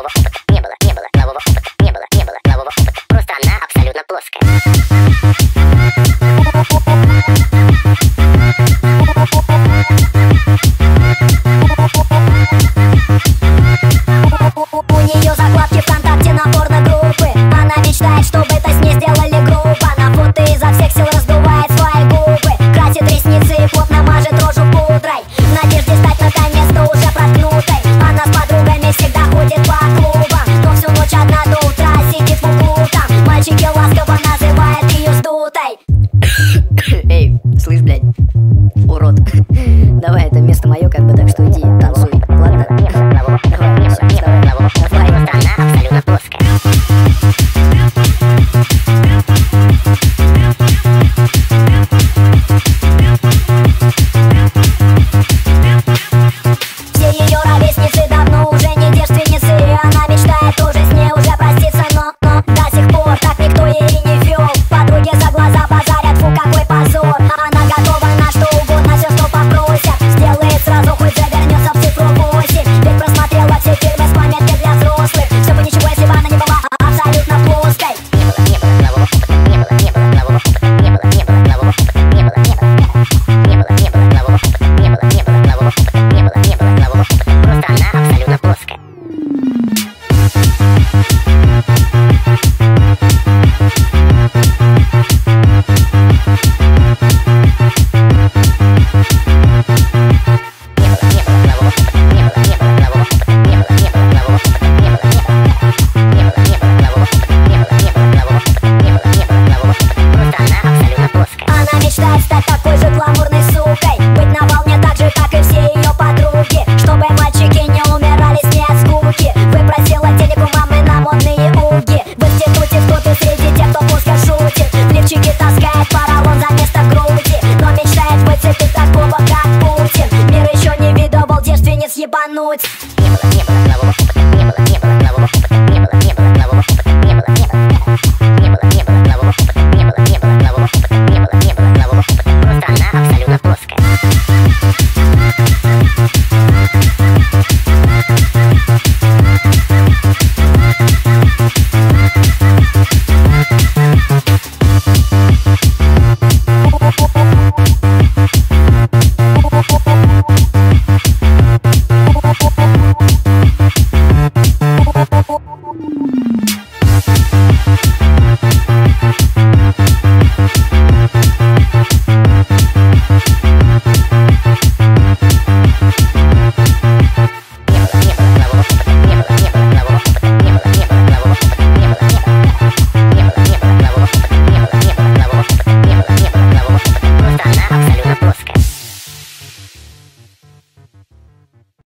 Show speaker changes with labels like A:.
A: полового опыта не было, полового опыта не было, полового опыта. Просто она абсолютно плоская.
B: У нее закладки ВКонтакте на порно-группы. Она мечтает, чтобы это с ней сделали грубо. На фото изо всех сил раздувает свои губы, красит ресницы и плотно мажет рожу пудрой, в надежде стать наконец-то уже проткнутой. Она с подругами всегда ходит по клубам, но всю ночь одна до утра сидит в углу там. Мальчики ласково называют ее сдутой.
C: Эй, слышь, блядь, урод. Давай, это место мое, как бы, так что иди, танцуй, ладно? Давай, все, вставай.
A: Просто она абсолютно плоская.
B: Все ее ровесницы давно уже не девственницы. Она мечтает тоже с ней уже проститься, но до сих пор так никто ей не вел. Подруги за глаза базарят, фу, какой позор. Она готова на что угодно, все, что попросят, сделает сразу, хоть завернется в цифру 8. Ведь просмотрела все фильмы с пометки для взрослых. Все бы ничего, если бы она не была абсолютно плоской.
A: Не было полового опыта, не было полового опыта, не было полового опыта, не было полового опыта, не было полового опыта, не было полового опыта. Просто она абсолютно плоская.
B: Она мечтает стать такой же гламурной сукой, быть на волне так же, как и все ее подруги, чтобы мальчики не умирали с ней от скуки. Выпросила денег у мамы на модные уги. В институте кто-то среди тех, кто плоско шутит, в лифчике таскает поролон за место груди, но мечтает выцепить такого, как Путин. Мир еще не видывал девственниц ебануть.
A: Не было